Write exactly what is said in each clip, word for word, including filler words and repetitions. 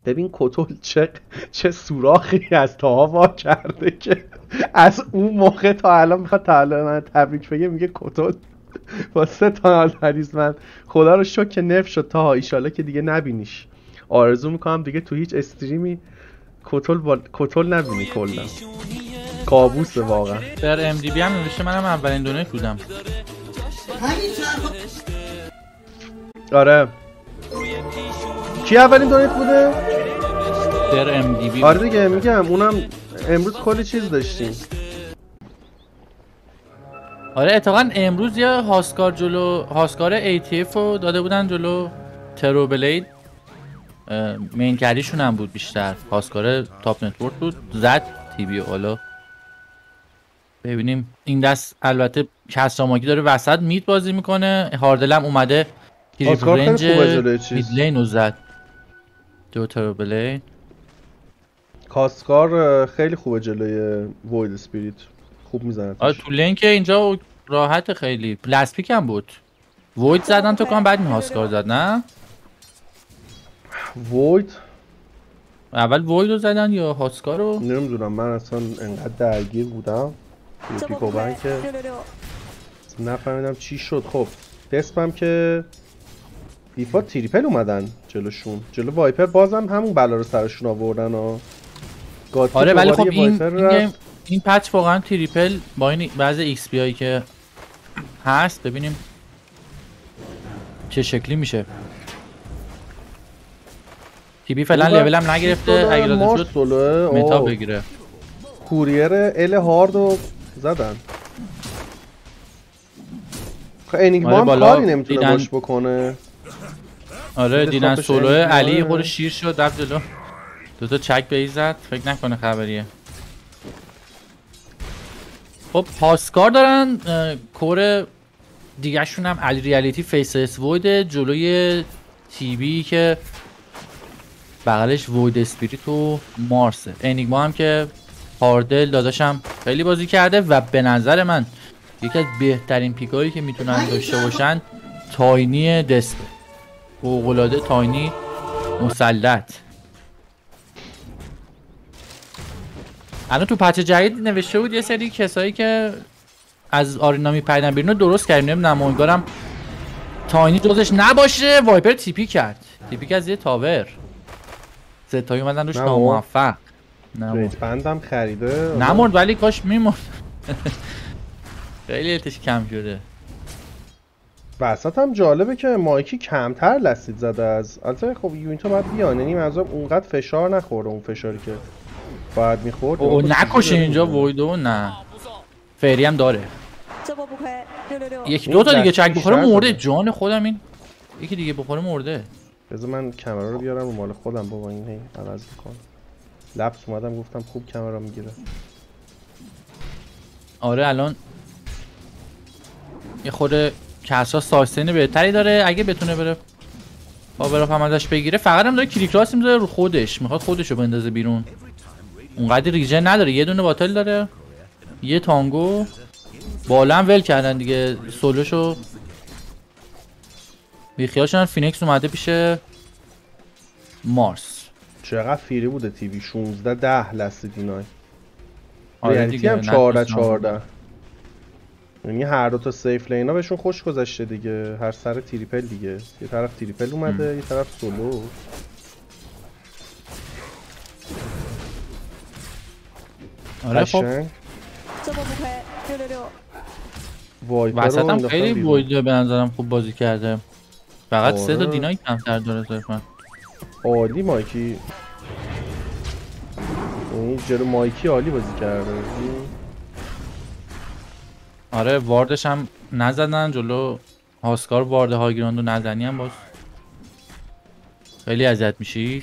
ببین کتول چه چه سوراخی از تاها وا کرده که از اون موقع تا الان میخواد تولد من تبریک بگه. میگه کتول با سه تا تریزمند خدا رو شکر که نف شد تاها، ایشالا که دیگه نبینیش. آرزو میکنم دیگه تو هیچ استریمی کتول با کتول نبینی. کلا کابوسه واقعا. در ام دی بی هم نوشته منم اولین دونیت بودم. آره کی اولین دونیت بوده؟ در ام دی بی. آره دیگه میگم اونم امروز کلی چیز داشتیم. آره اتفاقا امروز یه هاسکار جلو هاسکار ای تی اف رو داده بودن جلو ترو بلید. مین کریشون هم بود بیشتر. هاسکار تاپ نتورک بود زد تی بی. حالا ببینیم این دست البته کسراماکی داره وسط مید بازی میکنه. هاردل هم اومده کریپ رنج مید لین رو زد. دو ترو بلید. کاسکار خیلی خوبه جلوی وید اسپریت، خوب میزنه. آره تو لین که اینجا راحت خیلی. پلاس پیک هم بود. وید زدن تو کام بعد این هاسکار زد نه؟ وید اول وید رو زدن یا هاسکار رو؟ نمیدونم، من اصلا انقدر درگیر بودم توی پیکو بنک که نفهمیدم چی شد. خب دسپم که دیفا تریپل اومدن جلوشون، جلو وایپر بازم همون بلا رو سرشون آوردن و آره ولی خب این این, این پچ واقعا تریپل با این بعض ایکس پی هایی که هست ببینیم چه شکلی میشه. تی بی فعلا لول هم نگرفته، اگه لازم شد متا بگیره. کوریر ال هاردو زدن. انیگما هم کاری نمیتونه دیدن... باش بکنه. آره دیدن سولوه علی خود شیر شد رفت جلو. دوتا چک بیز زد، فکر نکنه خبریه. خب هاسکار دارن کور دیگه شون هم علی ریالیتی فیس اس وید جلوی تی بی که بغلش وید اسپریت و مارسه. انیگما هم که هاردل داداشم خیلی بازی کرده و به نظر من یکی از بهترین پیکایی که میتونن داشته باشن تاینی دسپه. فوق‌العاده تاینی مسلط. الان تو پچ جدید نوشته بود یه سری کسایی که از آرینا میپریدن بیرون درست کردیم. نمیدونم امیدوارم تاینی جزش نباشه. وایپر تیپی کرد، تیپی کرد از یه تاور. ستایی اومدن روش ناموفق. ریت بندم خریده نمورد ولی کاش میمورد. خیلی التش کم شده. وسط هم جالبه که مایکی کمتر لسید زده از البته خب یونیتو باید بیان، یعنی منظورم اونقدر فشار نخورده اون فشاری که باید میخورد. او نکشه اینجا ویدو. نه فری هم داره. یکی دو تا دیگه چک بخوره مرده. جان خودم این یکی دیگه بخوره مرده. بذار من کامرا رو بیارم رو مال خودم بابا، این هی عوض میکنه. لپس اومدم گفتم خوب کامرا میگیره. آره الان یه خورده کسا ساستین بهتری داره اگه بتونه بره پاور هم ازش بگیره. فقط هم داره کلیک راست میذاره رو خودش، میخواد خودش رو بندازه بیرون. اونقدر ریجن نداره. یه دونه باتل داره، یه تانگو. بالا هم ول کردن دیگه سولوشو. بیخیالشون. فینکس اومده پیش مارس. چقدر فیری بوده تیوی. شانزده ده لست دینای. آره دیگه هم چهارده چهارده. یعنی هر دو تا سیف لینا بهشون خوش گذشته دیگه. هر سر تریپل دیگه. یه طرف تریپل اومده ام. یه طرف سولو. آره خب وسط هم خیلی وایده به نظرم خوب بازی کرده. فقط سه تا دینای کمتر داره صرفا. عالی مایکی. این جلو مایکی عالی بازی کرده. آره واردش هم نزدن جلو هاسکار. وارد هایگراندو نزنی هم باز خیلی اذیت میشی.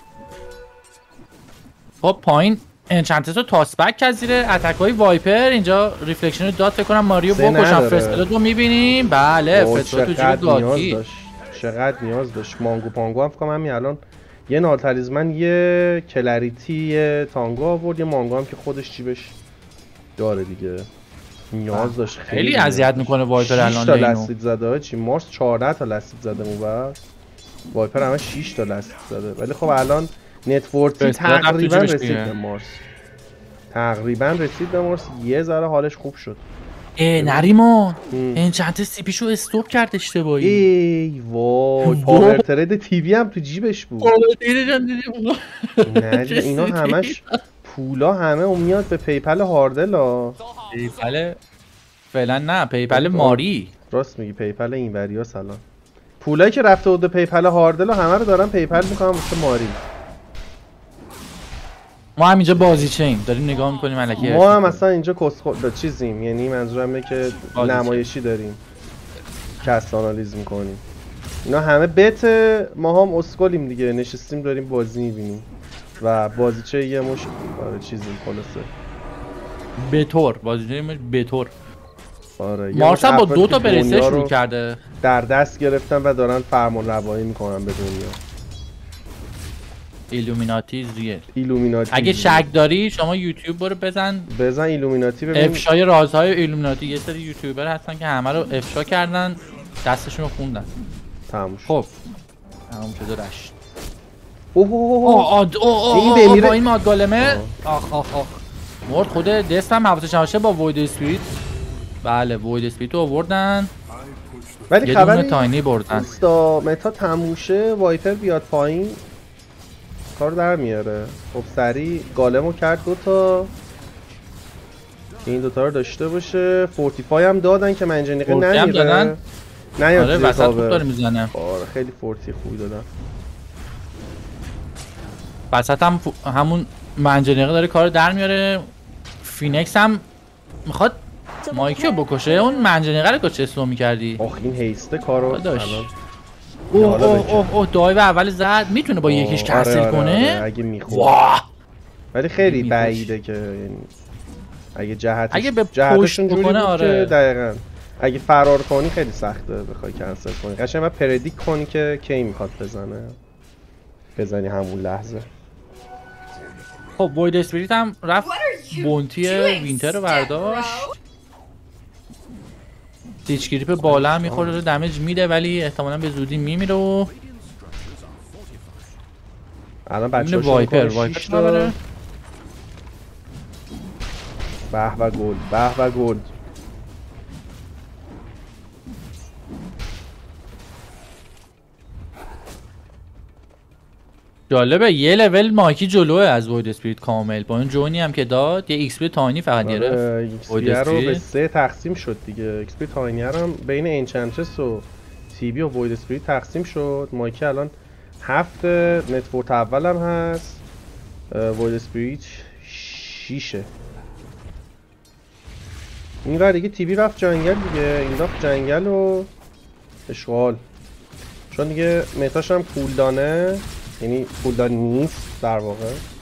خب پایین انچنتس رو تاسبک کرد زیر اتک های وایپر. اینجا ریفلکشن رو داد فکر کنم ماریو بکشم. فرستاد رو میبینیم. بله فرستاد تو جیب گاکی. چقدر نیاز داشت. مانگو پانگو هم فکر کنم همین الان یه ناتالیزمن یه کلریتی یه تانگو آورد. یه مانگو هم که خودش جیبش داره دیگه. نیاز داشت. خیلی اذیت میکنه وایپر الان. شش تا لستید زده. چی مارس چهارده تا لستید زده. اون بعد وایپر همه شش تا لستید زده. ولی خب الان نتورتی فرستاد رفت تو تقریبا جیبش رسید دیگه. به مارس. تقریبا رسید به مارس. یه ذره حالش خوب شد. ای نریمان ام. این چند تا سی پیشو استوب کرد اشتباهی. ای وای پاور ترید تیوی هم تو جیبش بود. نه دیگه اینا همش پولا همه اون میاد به پیپل هاردل ها. پیپل فعلا نه پیپل ماری. راست میگی پیپل این وریا سلام. پولایی که رفته بود به پیپل هاردل همه رو دارن پیپل میکنم واسه ماری. ما هم اینجا بازیچه ایم داریم نگاه میکنیم الکی. ما هم مثلا اینجا کسخود چیزیم، یعنی منظورم اینه که بازیچه. نمایشی داریم کست آنالیز میکنیم. اینا همه بت، ما هم اسکلیم دیگه، نشستیم داریم بازی میبینیم و بازیچه یه مش آره چیزیم خلاصه. بطور بازیچه بطور. آره مارس هم با دو تا برسه شروع کرده در دست گرفتن و دارن فرمان روایی میکنن به دنیا. ایلومیناتی زیه ایلومیناتی اگه زیه. شک داری شما یوتیوب برو بزن بزن ایلومیناتی ببین افشای رازهای ایلومیناتی. یه سری یوتیوبر هستن که همه رو افشا کردن دستشون رو خوندن. تموم شد. خب تموم شده رشت. اوه اوه اوه آه آه این آه بمیره. با این مادگالمه آخ آخ آخ مرد. خود دست هم حواسش نباشه با وید اسپریت. بله وید اسپریت رو آوردن ولی یه خبری دونه تاینی بردن. نیستا متا تموشه وایپر بیاد پایین کار در میاره. خب سریع گالمو کرد دوتا این دوتا رو داشته باشه. فورتیفای هم دادن که منجنیقه فورتی هم نمیره. دادن. نیاد آره زیر وسط خوب تاور. داره میزنه. آره خیلی فورتی خوبی دادن. وسط هم ف- همون منجنیقه داره کار در میاره. فینکس هم میخواد مایکیو بکشه. اون منجنیقه رو کچه اسلو میکردی. آخ این هیسته کارو داداش. الان اوه حالا اوه بکن. اوه اوه دایو اول زد. میتونه با یکیش آره، کنسل آره، کنه. آره، اگه میخواد. واه ولی خیلی می‌خوش. بعیده که یعنی اگه جهتش اگه به جهتشون پشت جوری بکنه، بود آره. که دقیقاً اگه فرار کنی خیلی سخته بخوای کنسل کنی. قشنگ باید پردیک کنی که کی میخواد بزنه بزنی همون لحظه. خب وید اسپریت هم رفت بونتی وینتر رو برداشت. دیچ گریپ بالا هم میخوره رو دمیج میده ولی احتمالا به زودی میمیره و الان این بچه‌ها وایپر وایپر ببره. به و گل به و گل. جالبه یه لول ماکی جلوه از وید اسپریت کامل با اون جونی هم که داد. یه ایکس پی تاینی فقط گرفت. ایکس پی رو به سه تقسیم شد دیگه. ایکس پی تاینی هم بین انچنترس و تی بی و وید اسپریت تقسیم شد. مایکی الان هفت، نتورت اول هم هست، وید اسپریت شیشه. این ور دیگه تی بی رفت جنگل دیگه. این رفت جنگل و اشغال چون دیگه متاش هم کولدانه، یعنی کولدان نیست در واقع.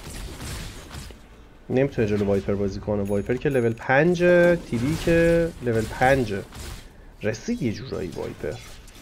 نمیتونه جلو وایپر بازی کنه. وایپر که لول پنج، تی بی که لول پنج. رسید یه جورایی وایپر.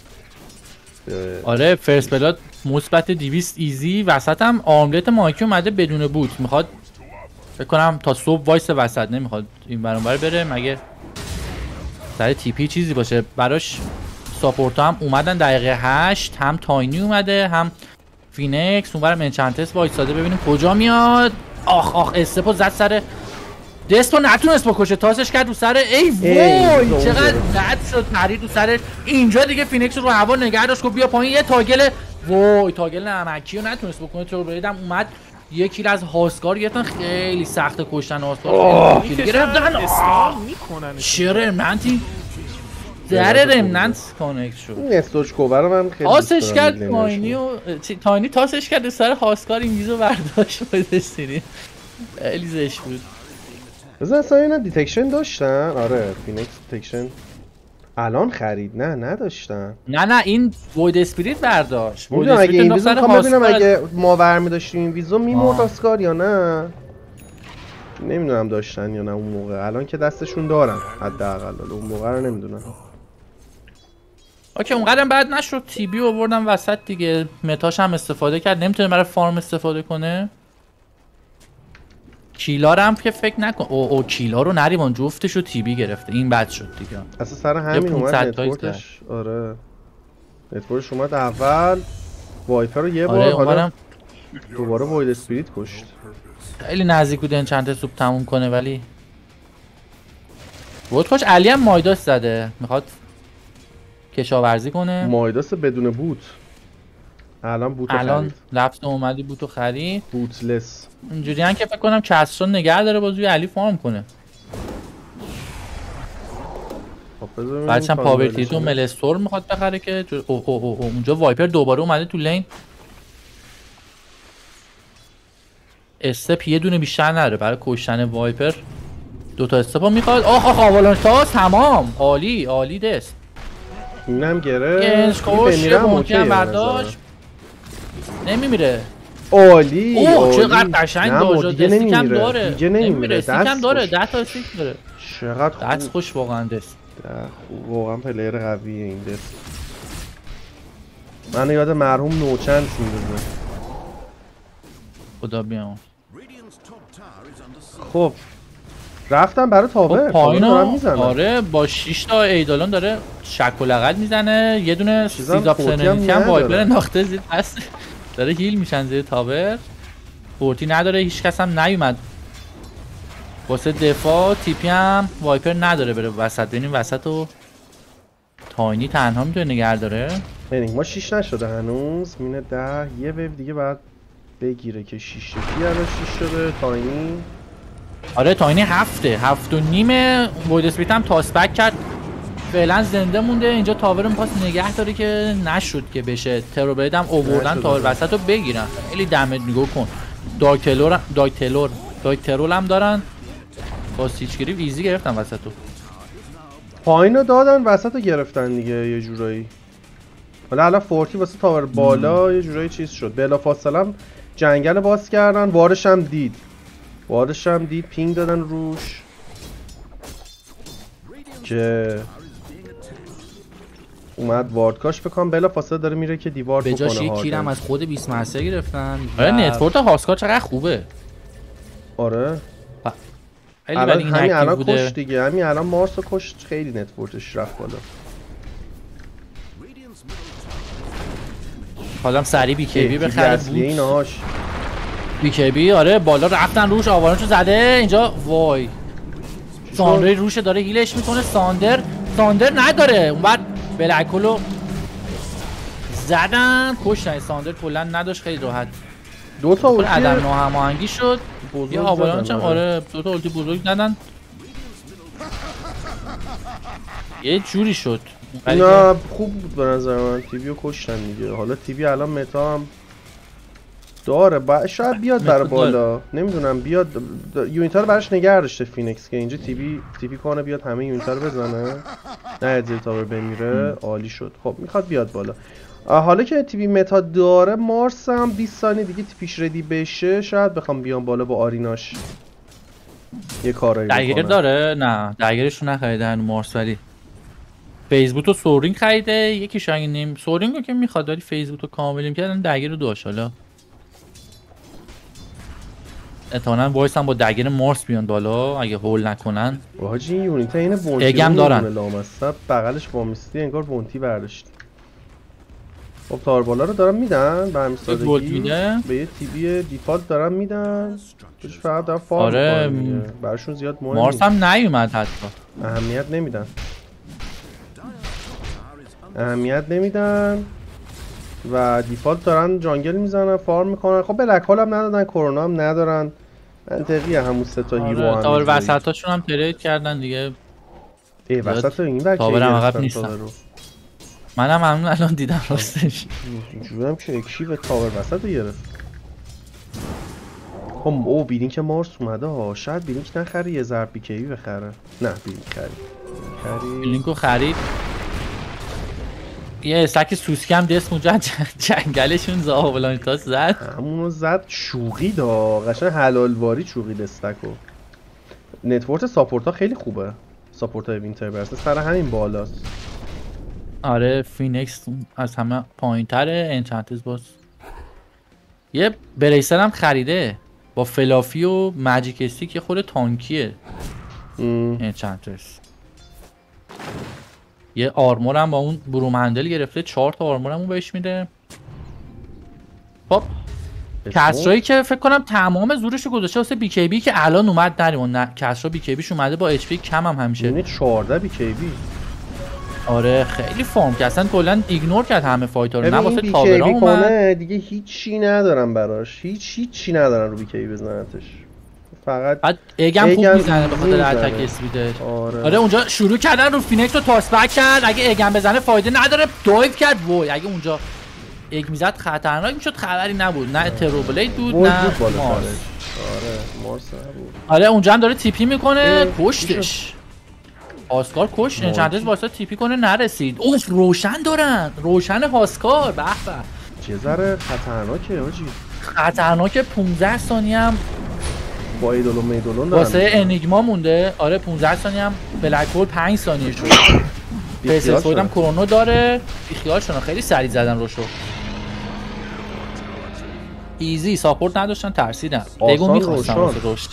آره فرست بلاد مثبت دویست ایزی. وسط هم آملت ماکی اومده بدون بوت. میخواد فکر کنم تا صبح وایس وسط. نمیخواد این برانور بره مگه سر تی پی چیزی باشه براش. ساپورت هم اومدن دقیقه هشت. هم تاینی اومده هم فینکس. اونورم انچنتس وایساده ببینیم کجا میاد. آخ آخ استپو زد سر دستو نتونست بکشه. تاسش کرد رو سر ای وای چقدر بد شد پرید رو سر. اینجا دیگه فینکس رو هوا نگه داشت. گفت بیا پایین. یه تاگل وای تاگل نمکی رو نتونست بکنه. تو بریدم اومد یک کیل از هاسکار گرفتن. خیلی سخت کشتن هاسکار. کیل گرفتن. چه رمنتی در رمنت کانکت شد. این استوچ کوبر رو من خیلی تاسش کرد تاینی و تاینی تاسش کرد سر هاسکار. این میزو برداشت بودستیری. خیلی زشت بود. بذار اصلا اینا دیتکشن داشتن. آره فینکس دیتکشن الان خرید. نه نداشتن. نه نه این وید اسپریت برداشت. وید میدونم اگه این اسپریت ویزو سر میخوام ببینم هاسکار. اگه ما برمی داشتیم این ویزو میمرد آه. آسکار یا نه. نمیدونم داشتن یا نه اون موقع. الان که دستشون دارن حداقل. اون موقع رو نمیدونم. اوکی اونقدرم بعد نشد. تی بی آوردم وسط دیگه. متاش هم استفاده کرد. نمیتونه برای فارم استفاده کنه. کیلا هم که فکر نکن. او او کیلا رو نریمان جفتشو تی بی گرفته. این بد شد دیگه. اصلا سر همین اومد پانصد تایز نتورکش. آره نتورکش اومد اول. وایپر رو یه بار آره حالا اونورم دوباره وید اسپریت کشت. خیلی نزدیک بود چند سوپ تموم کنه ولی بود خوش. علی هم مایداس زده میخواد کشاورزی کنه. مایداس بدون بوت. الان بوت الان خرید. لفظ اومدی بوتو خرید. بوتلس. اینجوری هم که فکر کنم کسرون نگه داره بازوی علی فارم کنه. بعدش هم پاورتیت و ملستور میخواد بخره که اوه اوه اوه اونجا وایپر دوباره اومده تو لین. استپ یه دونه بیشتر نداره برای کشتن وایپر. دوتا استپ میخواد. آخ آخ آوالانش تاس تمام. عالی عالی دست. اینم گره. گنجکوش یه بونتی هم برداشت. نمیمیره. عالی. اوه چقدر قشنگ داشت. دیگه دستی کم نمیمیره. داره. دیگه نمیمیره. دستی کم داره. ده تا استیک داره. چقدر خوب. دست خوش واقعا دست. واقعا پلیر قویه این دست. من یاد مرحوم نوچند میندازه. خدا بیام. خب رفتم برای تاور. خب پایینا آره با شش تا ایدالون داره شک و لغت میزنه. یه دونه سیزاب سننیتی هم وایپر انداخته زیر دست داره هیل میشن زیر تاور. فورتی نداره. هیچ کس هم نیومد واسه دفاع. تیپی هم وایپر نداره بره وسط. ببینیم وسط و تاینی تنها میتونه نگه داره. ببینیم ما شش نشده هنوز. مینه ده یه ویو دیگه بعد بگیره که شش شدی. الان شش شده تاینی. آره تاینی هفته هفت و نیمه. وید اسپریت هم تاس بک کرد فعلا زنده مونده. اینجا تاور رو میخواست نگه داره که نشد که بشه. تروبلید هم اووردن تاور وسط رو بگیرن. خیلی دمج نگاه کن. دارک تلور دارک تلور دارک ترول هم دارن. با سیچگیری ویزی گرفتن وسط رو. پایین رو دادن وسط رو گرفتن دیگه یه جورایی. حالا الان فورتی واسه تاور بالا مم. یه جورایی چیز شد. بلا فاصله هم جنگل باز کردن. وارش هم دید. وارش هم دید پینگ دادن روش که اومد واردکاش بکنم. بلا فاصله داره میره که دیوار بکنه. به جاش یک کیرم از خود بیست مستر گرفتن. آره نتورک هاسکار چقدر خوبه. آره خیلی الان ولی همین الان بوده. کشت دیگه. همین الان مارس رو کشت. خیلی نتورکش رفت بالا. حالا سریع بی کی بی بخره بود. ایناش بی کی بی آره بالا رفتن روش. آوارانشو زده اینجا. وای ساندر روش داره هیلش میکنه. ساندر ساندر نداره. اون بعد بلکولو زدن کشتن. ساندر کلا نداشت. خیلی راحت دو تا اولتی عدم ناهماهنگی شد. یه آوالانچ هم آره دو تا اولتی بزرگ زدن. یه جوری شد. نه خوب بود به نظر من. تیویو کشتن دیگه. حالا تیوی الان متا هم داره. با... شاید بیاد برای بالا. نمیدونم بیاد. یونیتا رو براش نگه داشته فینکس که اینجا تیوی تیپی کنه بیاد همه یونیتا رو بزنه. نه زیر تاور بمیره. عالی شد. خب میخواد بیاد بالا. حالا که تیوی متا داره مارس هم بیست ثانیه دیگه پیش ردی بشه. شاید بخوام بیام بالا با آریناش یه کارایی بکنه. دایگر داره؟ نه دایگرش رو نخریده هنو مارس. ولی فیسبوک و سورینگ خریده. یکی شاید نیم سورینگ رو که میخواد ولی فیسبوک رو کاملیم کردن. دایگر رو داشت. حالا اتمنان وایس هم با دایگر مارس بیان بالا اگه هول نکنن. واجی یونیتا اینه بونتی اگم دارن لامصب بغلش وامیستی انگار بونتی برداشت. خب تار بالا رو دارن میدن به همین سادگی. به یه تیبی دیفالت دارن میدن. توش فقط دارن فارم آره میکنن. براشون زیاد مهم مارس هم نیومد حتی. اهمیت نمیدن. اهمیت نمیدن و دیفالت دارن جانگل میزنن فارم میکنن. خب بلک هول هم ندادن. کرونا هم ندارن. منطقیه همون سه تا هیرو هم. تاور وسطاشون هم ترید کردن دیگه. ای وسط این ور تاور هم عقب نیستن. منم همون الان دیدم راستش. اینجورم که اکشی و تاور وسط رو گرفت. خب او بیلینک مارس اومده ها. شاید بیلینک نخری یه ضرب بی کی بی بخره. نه بیلینک خرید. خرید. بیلینکو خرید. یه استک سوسکی هم دست اونجا جنگلشون زاولانتاس زد. همونو زد شوقی دا. قشنگ حلالواری چوقی دستکو. نتورک ساپورت ها خیلی خوبه. ساپورت های وینتر برسه سر همین بالاست. آره فینکس از همه پایین تره. انچانتز باز یه بریسر هم خریده با فلافی و ماجیک استیک. یه خود تانکیه انچانتز. یه آرمور هم با اون بروم هندل گرفته. چهار تا آرمور هم اون بهش میده. خب کسرایی که فکر کنم تمام زورشو گذاشته واسه بی کی بی که الان اومد نریم. نه کسرا بی کی بیش اومده با اچ پی کم هم همیشه. یعنی چهارده بی کی بی. آره خیلی فرم که اصلا کلا ایگنور کرد همه فایتر رو. نه واسه بی تاورا کی بی اومد کنه دیگه هیچی ندارم براش. هیچ هیچی ندارن رو بی کی بی بزنتش. فقط بعد اگم خوب میزنه به خاطر اتک اسپیدش. آره. آره اونجا شروع کردن رو فینکس رو تاس بک کرد. اگه اگم بزنه فایده نداره دایو کرد. وای اگه اونجا اگ میزد خطرناک میشد. خبری نبود. نه تروبلید بود نه مارس. آره مارس نبود. آره اونجا هم داره تیپی میکنه کشتش. هاسکار کشت. چندش واسه تیپی کنه نرسید. اوف روشن دارن. روشن هاسکار به به. چه ذره خطرناکه آجی. خطرناک. پونزده ثانیه هم با ایدولو میدولون دارن واسه انیگما مونده. آره پونزده ثانیه هم بلک هول پنج ثانیه شد. فیسس هم کرونو داره. بیخیال شدن. خیلی سریع زدن روشو. ایزی ساپورت نداشتن ترسیدن. بگو میخواستن واسه رشد.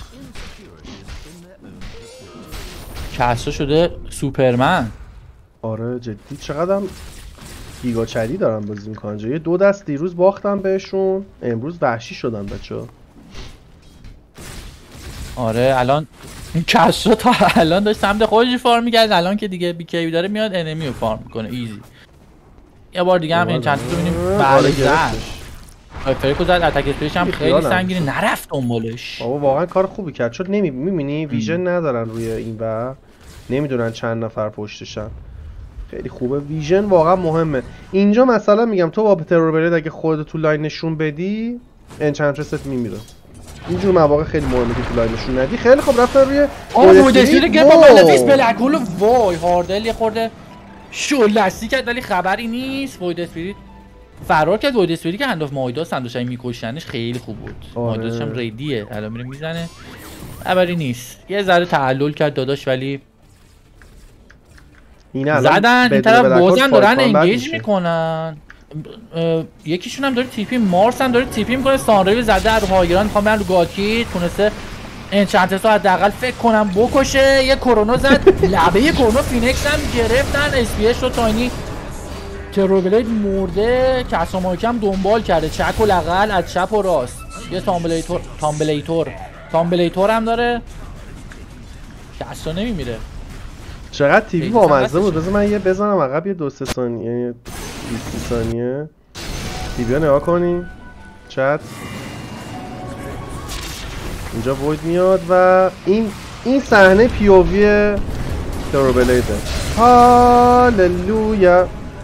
کسرا شده سوپرمن. آره جدی چقدرم گیگا چری دارن بازی میکنن. یه دو دست دیروز باختن بهشون. امروز وحشی شدن بچه‌ها. آره الان کسرا تا الان داشت سمت خودش فارم می‌کرد. الان که دیگه بی کی بی داره میاد انمی رو فارم میکنه ایزی. یه بار دیگه هم این چند تا ببینیم. بله زد. فریکو زد. اتک اسپیش هم خیلی سنگینه. نرفت دنبالش. بابا واقعا کار خوبی کرد. چون نمی می‌بینی ویژن ندارن روی این و نمیدونن چند نفر پشتشن. خیلی خوبه. ویژن واقعا مهمه. اینجا مثلا میگم تو با ترور برید اگه خودت تو لاین نشون بدی انچنترست میمیره. اینجور مواقع خیلی مهمه که تو لاین نشون ندی. خیلی خوب رفتن روی اودسپیر گپ با بلفیس بلک هول. وای هاردل یه خورده شلستی کرد ولی خبری نیست. اودسپیر فرار کرد. اودسپیر که هند اف مایداس هم داشتن میکشنش خیلی خوب بود. آره. مایداس هم ریدیه. الان میره میزنه. خبری نیست. یه ذره تعلل کرد داداش ولی زدن. این طرف بازم دارن انگیج میکنن. یکیشون هم داره تیپی. مارس هم داره تیپی میکنه. سانریو زده رو هایگران میخوام برن رو گاکی. تونسته انچنتس رو حداقل فکر کنم بکشه. یه کرونو زد. لبه یه کرونو فینکس هم گرفتن. اس پی اش رو تاینی تروبلید مرده. کساماکی هم دنبال کرده. چک و لغل از چپ و راست. یه تامبلیتور تامبلیتور تامبلیتور هم داره. کسا نمیمیره. چقدر تیوی بامزه بود. بذار من یه بزنم عقب یه دو سه ثانیه یه بیست ثانیه تیوی ها نگاه کنیم. چت اینجا وید میاد و این این صحنه پی او وی تروبلیده. هاللویا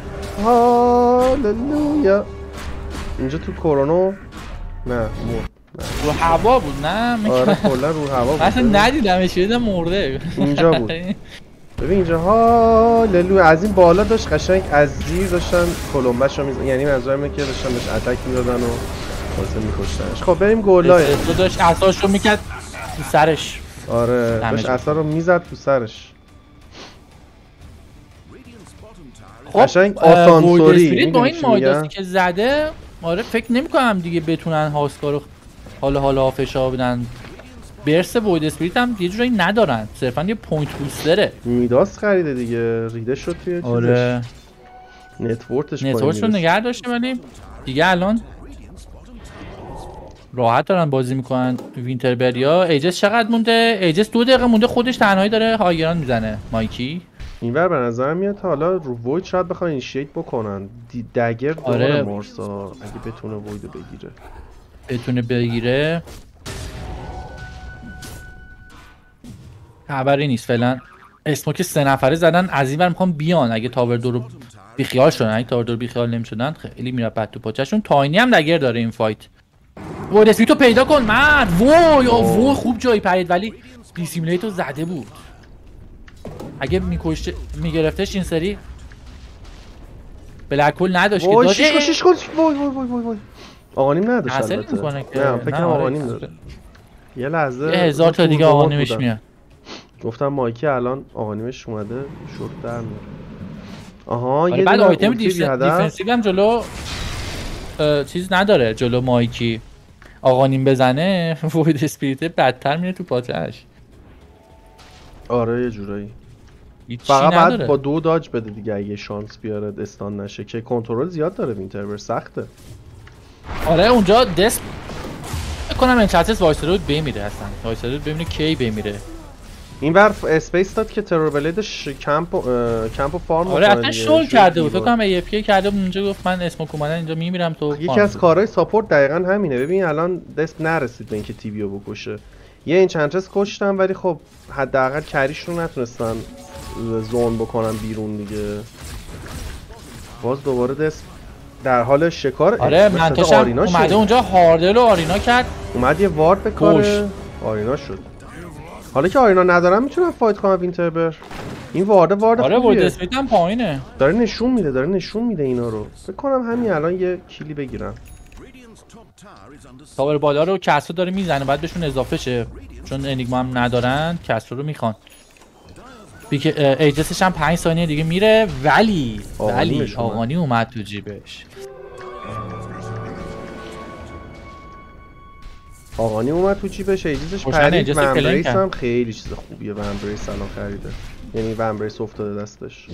هاللویا. اینجا تو کرونو نه مرد. رو هوا بود نه؟ آره کلا رو هوا بود. اصلا ندیدمش. دیدم مرده. اینجا بود. ببین اینجا هاللویا. از این بالا داشت قشنگ از زیر داشتن کلمبش رو میزن. یعنی منظورم اینه که داشتن بهش اتک میدادن و واسه میکشتنش. خب بریم گلای. تو داشت عصاش رو میکرد تو سرش. آره داشت عصا رو میزد تو سرش. خب قشنگ آسانسوری با این مایداسی که زده. آره فکر نمی‌کنم دیگه بتونن هاسکار رو حالا حالا فشار بدن. برس وید اسپریت هم یه جورایی ندارن. صرفا یه پوینت بوستره. میداس خریده دیگه. ریده شد توی چیزش. آره نتورکش نتورکش رو نگه داشته ولی دیگه الان راحت دارن بازی میکنن. وینتربریا ایجس چقدر مونده؟ ایجس دو دقیقه مونده. خودش تنهایی داره هایگران میزنه. مایکی اینور به نظر میاد حالا رو وید شاید بخوان اینیشیت بکنن. دگر دور آره. مارسا اگه بتونه ویدو بگیره. بتونه بگیره خبری نیست فعلا. اسموک سه نفره زدن. از این ور میخوام بیان. اگه تاور دو رو بیخیال شدن. اگه تاور دو رو بیخیال نمیشدن خیلی میره بد تو پاچشون. تاینی هم دگر داره این فایت. وید اسپیتو پیدا کن مرد. وای وای خوب جایی پرید ولی بی سیمولیتو زده بود. اگه میکشت میگرفتش این سری بلک هول نداشت که داشت. شیش شیش کن. وای وای وای وای وای. آقانیم نداشت البته. نه فکر کنم آقانیم داره. یه لحظه یه هزار تا دیگه آقانیمش میاد. گفتم مایکی الان آقانیمش اومده شورت در میاد. آها یه بعد آیتم دیفنسیو هم جلو چیز نداره. جلو مایکی آقانیم بزنه وید اسپریت بدتر میره تو پاتش. آره یه جورایی. فقط بعد با دو داج بده دیگه اگه شانس بیاره استان نشه که کنترل زیاد داره. وینتربر سخته. آره اونجا دست فکر کنم انچنترس وایسرود بمیره اصلا. وایسرود ببینه کی بمیره. این بر اسپیس داد که ترور بلیدش کمپ و کمپ و فارم آره اصلا شل کرده بود. فکر کنم ای اف کی کرده بود اونجا گفت من اسمو کومدن اینجا میمیرم تو. یکی از کارهای ساپورت دقیقاً همینه. ببین الان دست نرسید به اینکه تیبیو بکشه. یه انچنترس کشتن ولی خب حداقل کریش رو نتونستن زون بکنن بیرون دیگه. باز دوباره دست در حال شکار. آره منتاشم اومده اونجا هاردل و آرینا کرد. اومد یه وارد به کار آرینا شد. حالا که آرینا ندارم میتونم فایت کنم وینتربر. این وارد وارد آره وارد اسمیت هم پایینه. داره نشون میده داره نشون میده اینا رو. فکر کنم همین الان یه کیلی بگیرم. تاور بالا رو کسرو داره میزنه بعد بهشون اضافه شه چون انیگما هم ندارن کسرو رو میخوان. بیک ایجسش هم پنج ثانیه دیگه میره ولی ولی آقانی اومد تو جیبش. آقانی اومد تو جیبش ایجسش پرید. ومبریس هم خیلی چیز خوبیه. ومبریس الان خریده یعنی ومبریس افتاده دستش.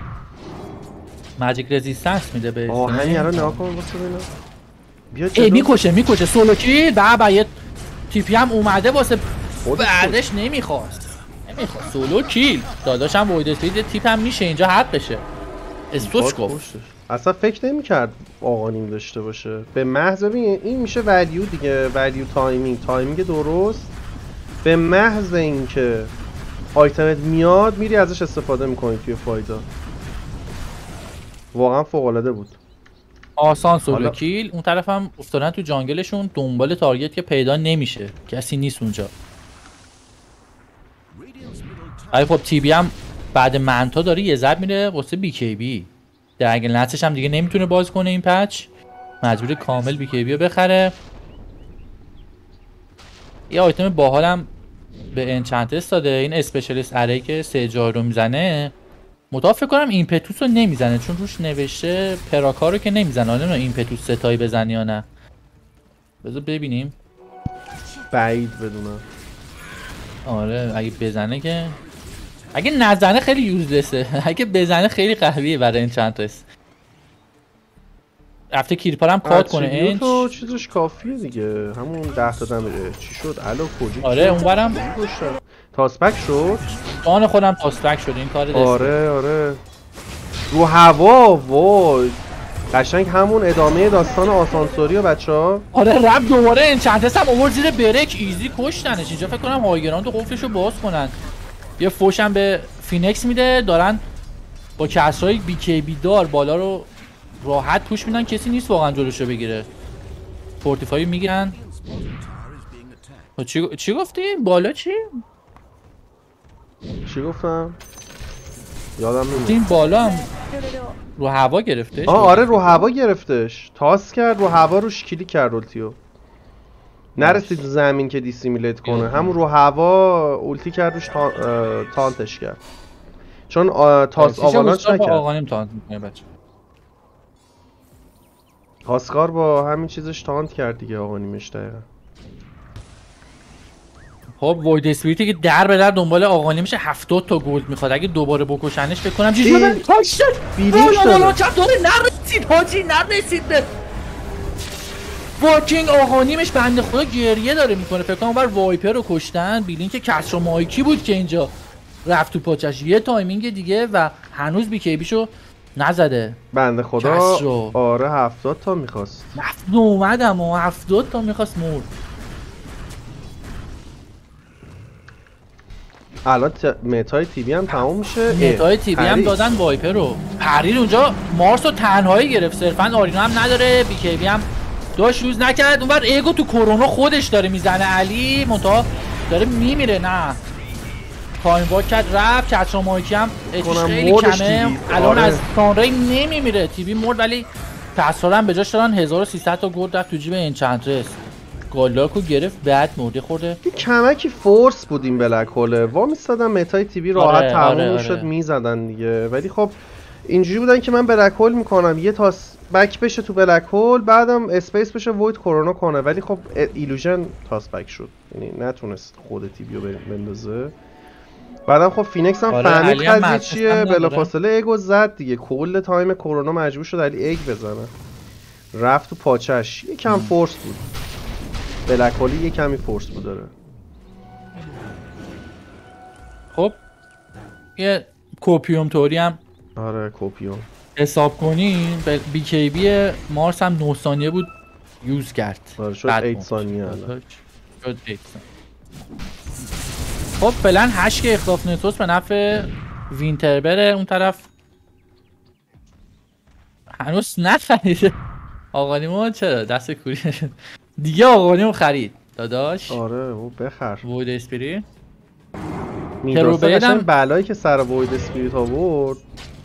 ماجیک رزیستنس میده به آه همین الان نگاه کن واسه ببینم. بیا ای میکشه میکشه سولو کیل. بابا یه تیپی هم اومده واسه بعدش نمیخواست نمیخواست سولو کیل. داداشم وید اسپید تیپ هم میشه اینجا حق بشه. استوچ گفت اصلا فکر نمی‌کرد آقانیم داشته باشه. به محض ببین این میشه ولیو دیگه. ولیو تایمینگ تایمینگ درست. به محض اینکه آیتمت میاد میری ازش استفاده میکنی توی فایدا. واقعا فوق العاده بود. آسان سولو کیل. اون طرف هم افتادن تو جانگلشون دنبال تارگت که پیدا نمیشه. کسی نیست اونجا. ولی خب تی بی هم بعد منتا داره یه ضرب میره واسه بی کی بی. درگل نتش هم دیگه نمیتونه باز کنه این پچ. مجبور کامل بی کی بی رو بخره. یه آیتم باحالم به انچنترس داده. این اسپشیالیست اری که سه جای رو میزنه. متوافق فکر کنم ایمپتوس رو نمیزنه چون روش نوشته پراکا رو که نمیزنه. حالا نمیدونم ایمپتوس ستایی بزنی یا نه. بذار ببینیم. بعید بدونم. آره اگه بزنه که اگه نزنه خیلی یوزلسه. اگه بزنه خیلی قویه برای انچنترس. رفته کیرپار هم کات کنه انچ. تو چیزش کافیه دیگه. همون ده تا دمه چی شد الو کجا. آره اونورم تاسپک شد. جان خودم تاسپک شد این کار دسته. آره آره رو هوا وای قشنگ همون ادامه داستان آسانسوری و بچه‌ها. آره رب دوباره انچنترس هم آورد زیر بریک ایزی کشتنش. اینجا فکر کنم هایگراند قفلشو باز کنن. یه فوش هم به فینکس میده. دارن با کسرای بی کی بی دار بالا رو راحت پوش میدن. کسی نیست واقعا جلوشو بگیره. فورتیفای میگیرن. چی چی گفتی؟ بالا چی؟ چی گفتم؟ یادم نمیاد. این بالا هم رو هوا گرفتش. آه آره رو هوا گرفتش. تاس کرد رو هوا روش کلیک کرد اولتیو. نرسید زمین که دیسیمیلیت کنه. همون رو هوا اولتی کرد روش تا... تانتش کرد. چون تاس آوالانچ نکرد. آقانیم تانت میکنه بچه. هاسکار با همین چیزش تانت کرد دیگه آقانیمش دقیقا. خب وید اسپیریتی که در به در دنبال آقانی میشه. هفتاد تا گلد میخواد. اگه دوباره بکشنش فکر کنم چیزی ببین تاش شد. بیلیش داره. داره نرسید حاجی نرسید به واکینگ. آقانیمش بنده خدا گریه داره میکنه. فکر کنم بر وایپر رو کشتن. بیلین که کسرا مایکی بود که اینجا رفت تو پاچش. یه تایمینگ دیگه و هنوز بی کی بیشو نزده بنده خدا. کسرو. آره هفتاد تا میخواست. هفت اومدم و هفتاد تا میخواست مرد. الان ت... متای تیوی هم تموم میشه. متای تیوی هم دادن وایپر رو. پرید اونجا مارس رو تنهایی گرفت. صرفا آرینا هم نداره. بی کی بی هم داشت یوز نکرد. اونور ایگو تو کرونا خودش داره میزنه. علی منتها داره میمیره. نه تایم واک کرد رفت. کچرا مایکی هم اچش خیلی کمه. الان از تانری نمیمیره. تیوی مرد ولی کسرا هم به جاش دارن. هزار و سیصد تا گلد رفت تو جیب انچنترس. گالاکو گرفت بعد مرده خورده. یه کمکی فورس بود این بلک هوله. وا میستادن متای تیوی راحت آره، تموم آره، میشد آره. میزدن دیگه. ولی خب اینجوری بودن که من بلک هول میکنم یه تاس بک بشه تو بلک هول بعدم اسپیس بشه وید کرونا کنه. ولی خب ایلوژن تاس بک شد. یعنی نتونست خود تیویو بندازه. بعدم خب فینکس هم آره، فهمید علی هم قضیه مدرسه چیه. هم نداره. بلافاصله اگو زد دیگه. کل تایم کرونا مجبور شد علی اگ بزنه. رفت تو پاچش. یکم فورس بود. بلک هول یه کمی فورس بود داره. خب یه کوپیوم توری هم آره کوپیوم حساب کنیم. بی کی بی مارس هم نه ثانیه بود یوز کرد. آره شد هشت ثانیه الان. شد هشت ثانیه. خب فعلا هشت که اخلاف نتوس به نفع وینتربره. اون طرف هنوز نخریده آقانیمو. چرا دست کوری نشد دیگه؟ آقانیمو خرید داداش. آره او بخر وید اسپیریت میدرسه قشنگ بلایی که سر وید اسپیریت آورد.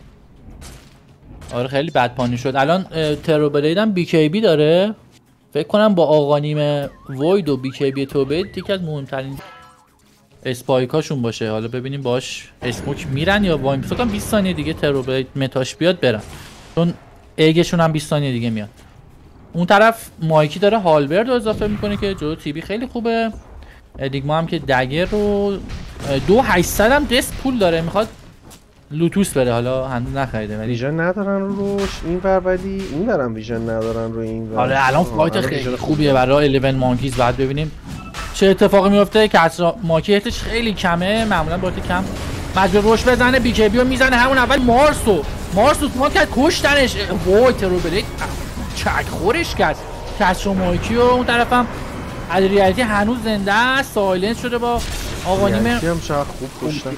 آره خیلی بد پانی شد. الان تروبلید هم بی کی بی داره. فکر کنم با آقانیم وید و بی کی بی توبید یکی از مهمترین اسپایکاشون باشه. حالا ببینیم باش اسموک میرن یا وایم. فکر کنم بیست ثانیه دیگه تروبلید متاش بیاد برن، چون ایگشون هم بیست ثانیه دیگه میاد. اون طرف مایکی داره هالبرد رو اضافه میکنه که جلو تیبی خیلی خوبه. دیگما هم که دگر رو دو هشتصد هم دست پول داره، میخواد لوتوس بره. حالا هنوز نخریده ولی ویژن ندارن روش این ور، ولی این ورم ویژن ندارن روی این ور. آره الان فایت خیلی خوبیه برای الیون مانکیز. بعد ببینیم چه اتفاقی میفته. کسرا ماکیتش خیلی کمه، معمولا باید کم مجبور روش بزنه. بی کی بی رو میزنه همون اول. مارسو مارسو ما کرد کشتنش. وای تروبلید چک خورش کرد کسرا مایکی. و اون طرفم ادریالیتی هنوز زنده است، سایلنس شده با آقانیم. هم چقدر خوب کشتن.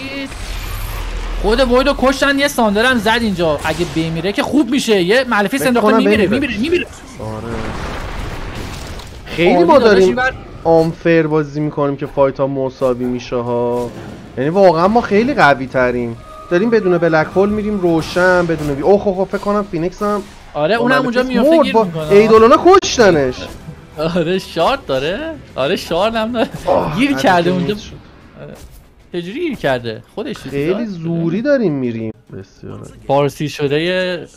خود وایدو کشتن. یه ساندر هم زد اینجا. اگه بمیره که خوب میشه. یه ملفی انداخته میمیره میمیره میمیره. آره خیلی ما داریم آنفر بازی میکنیم که فایت ها مساوی میشه ها. یعنی واقعا ما خیلی قوی تریم. داریم بدون بلک هول میریم روشن بدون بی. اوه اوه فکر کنم فینکس هم آره اونم اونجا میافته گیر میکنه. ایدولانا کشتنش. آره شارت داره. آره شارت هم داره. گیر کرده اونجا. چجوری گیر کرده خودش؟ خیلی زوری داریم میریم. بسیار فارسی شده یه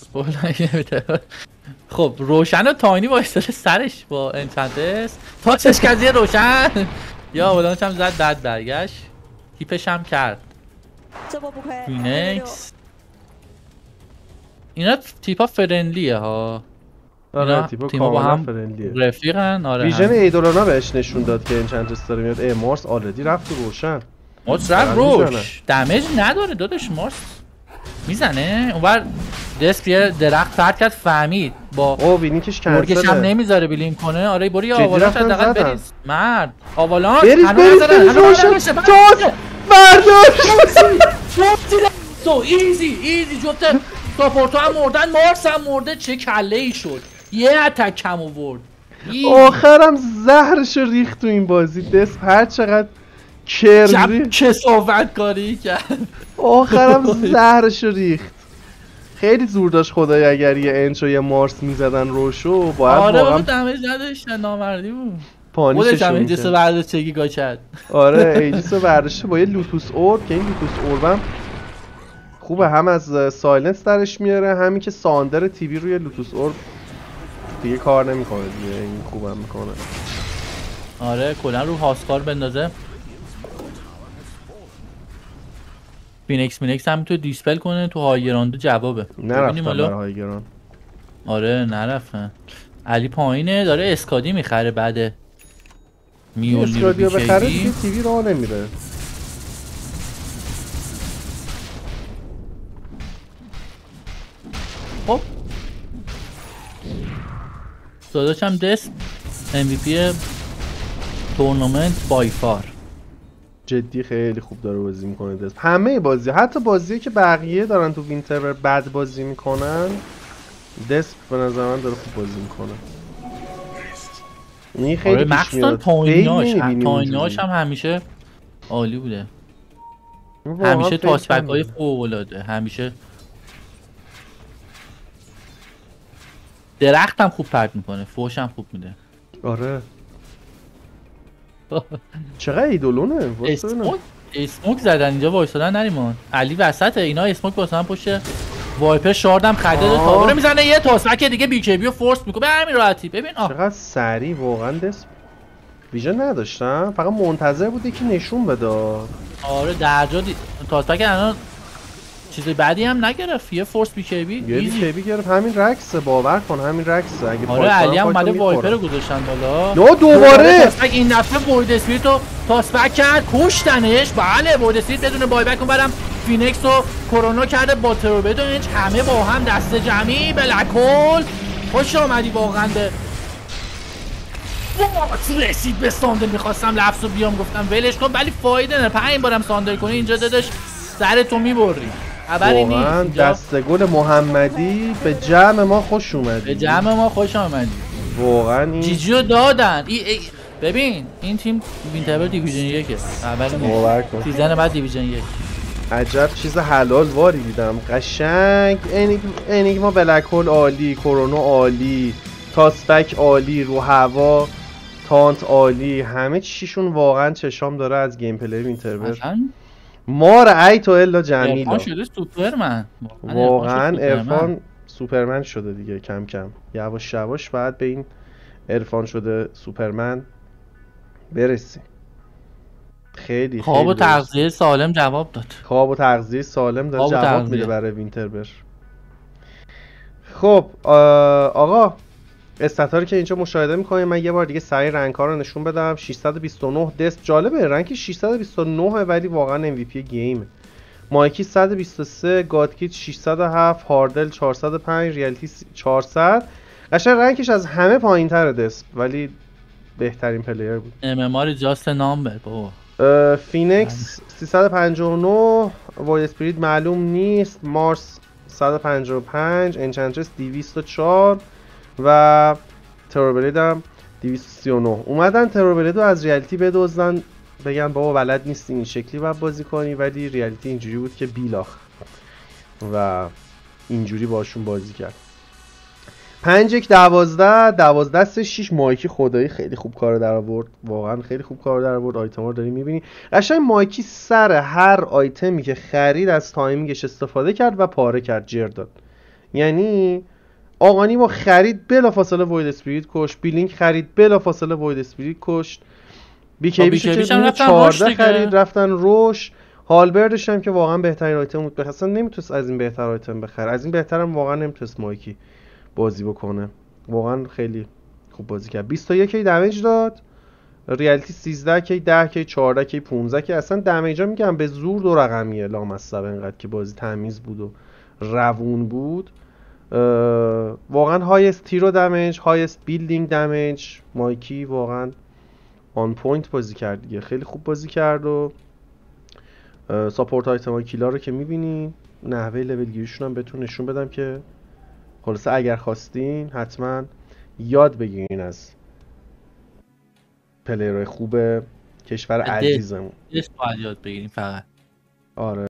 خب روشن و تاینی وایستاده سرش با انچنتس. تاچش کردی روشن یا اولانش هم زد بعد برگشت. تیپش هم کرد فینکس. اینا تیپا فرندلیه ها. آره تیپا با هم رفیقن. آره ویژن ایدولانا بهش نشون داد که انچنتس داره میاد. ای مارس آلردی رفت تو روشن. مارس رفت روش دمیج نداره داداش. مارس میزنه اونور. دسک یه درخت پرت کرد فهمید با او وینیکش کنسله. مرگش هم نمیذاره بیلینگ کنه. آره برو یا آوالانش حداقل بریز مرد. آوالانش بریز بریز بریز روشن جاز برداشت. تو ایزی ایزی جفت ساپورتو هم مردن. مارس هم مرده. چه کله ای شد. یه اتک کم آورد. آخرم زهرشو ریخت تو این بازی. دست هر چقدر کرزی کسافت کاری کرد. آخرم زهرشو ریخت. خیلی زور داشت خدای اگر یه انچ و یه مارس میزدن روشو. باید آره بابا دمیج نداشتن. نامردی بود. خودش هم ایجیسو برداشت چگی گاچد. آره ایجیسو برداشته با یه لوتوس اورب که این لوتوس اوربم خوبه. هم از سایلنس درش میاره همین که ساندر تیوی روی لوتوس اورب دیگه کار نمیکنه دیگه. این خوبم میکنه. آره کلا رو هاسکار بندازه. فینکس مینکس هم تو دیسپل کنه تو هایگراند جوابه. نرفتن برای هایگراند. آره نرفتن. علی پایینه داره اسکادی میخره. بعد میولی اسکادی رو بخره دیگه تیوی راه نمیره. خب داداشم دست ام وی پی تورنمنت بای فار. جدی خیلی خوب داره بازی میکنه دست. همه بازی حتی بازی که بقیه دارن تو وینتر بد بازی میکنن دست به نظر من داره خوب بازی میکنه. این خیلی پیش میاد. تایناش تایناش هم همیشه عالی بوده. همیشه تاسبک های فوق العاده. همیشه درخت هم خوب پرت میکنه. فوش هم خوب میده. آره چقدر ایدولونه. اسموک اسموک زدن اینجا وایسادن نریمان. علی وسطه اینا اسموک واسه پشت وایپر شاردم خریده. تابره میزنه. یه تاسبک دیگه بی کی بی رو فورس میکنه به همین راحتی. ببین آه چقدر سریع واقعا. دست ویژن نداشتم فقط منتظر بود یکی نشون بده. آره درجا دی... تاسبک الان چیز بعدی هم نگرفت، یه فورس بی کی بی یه بی کی بی گرفت. همین رکسه، باور کن همین رکسه. اگه آره علی هم اومده وایپر رو گذاشتن بالا. نو دوباره تاسبک این دفعه وید اسپریت رو تاسبک کرد، کشتنش. بله وید اسپریت بدون بایبک اونورم فینکس رو کرونا کرده با تروبدونج، همه با هم دست جمعی. بلک هول خوش آمدی واقعا به وات رسید به ساندر. میخواستم لفظ رو بیام گفتم ولش کن، ولی فایده نه. پنج بارم ساندر کنی اینجا دادش سرتو میبری. خبری نیست. واقعا دست گل محمدی به جمع ما خوش اومدی. به جمع ما خوش آمدی. واقعا این جیجی رو دادن. ای ای ببین این تیم وینتربر دیویژن یکه. خبری نیست. سیزن بعد دیویژن یک. عجب چیز حلال واری دیدم. قشنگ انیگ... انیگما بلک هول عالی، کرونا عالی، تاسبک عالی، رو هوا تانت عالی، همه چیشون واقعا چشام داره از گیم پلی وینتربر. مار ای تو الا جمیلا. عرفان شده سوپرمن. واقعا عرفان سوپرمن شده دیگه کم کم. یواش یواش بعد به این عرفان شده سوپرمن برسیم. خیلی خواب و تغذیه سالم جواب داد. خواب و تغذیه سالم داره جواب میده برای وینتربر. خب آقا استاتاری که اینجا مشاهده میکنیم، من یه بار دیگه سریع رنک ها رو نشون بدم. ششصد و بیست و نه دست جالبه، رنک ششصد و بیست و نه ولی واقعا ام وی پی گیم. مایکی صد و بیست و سه، گادکیت ششصد و هفت، هاردل چهارصد و پنج، ریالیتی چهارصد. قشنگ رنکش از همه پایین‌تره دست، ولی بهترین پلیر بود. ام ام آر جاست نامبر بابا. فینکس سیصد و پنجاه و نه، وید اسپریت معلوم نیست، مارس صد و پنجاه و پنج، انچنترس دویست و چهار و تروبلید هم دویست و سی و نه. اومدن تروبلید رو از ریالیتی بدوزن، بگن بابا بلد نیستی این شکلی باید بازی کنی، ولی ریالیتی اینجوری بود که بیلاخ و اینجوری باشون بازی کرد. پنج یک دوازده دوازده سه شش. مایکی خدایی خیلی خوب کار در آورد، واقعا خیلی خوب کار در آورد. آیتما رو داری میبینی قشنگ مایکی سر هر آیتمی که خرید از تایمینگش استفاده کرد و پاره کرد، جر داد. یعنی آقانی ما خرید بلافاصله وید اسپریت کشت، بیلینگ خرید بلافاصله وید اسپریت کشت، بی کی بیش که چهارده خرید رفتن روش. هالبردش هم که واقعا بهترین آیتم بود، اصلا نمیتونست از این بهتر آیتم بخره، از این بهترم واقعا نمیتونست مایکی بازی بکنه. واقعا خیلی خوب بازی کرد. بیست و یک کی دمیج داد، ریالیتی سیزده کی، ده کی، چهارده کی، پانزده کی. اصلا دمیجا میگم به زور دو رقمیه لامصب، اینقدر که بازی تمیز بود و روون بود. واقعا هایست تیرو دمیج، هایست بیلدینگ دمیج. مایکی واقعا آن پوینت بازی کرد دیگه، خیلی خوب بازی کرد. و ساپورت آیتم های کیلا رو که میبینین، نحوه لول گیریشون هم بهتون نشون بدم که خلاصه اگر خواستین حتما یاد بگیرین از پلیرهای خوب کشور عزیزمون. دست باید یاد بگیرین فقط. آره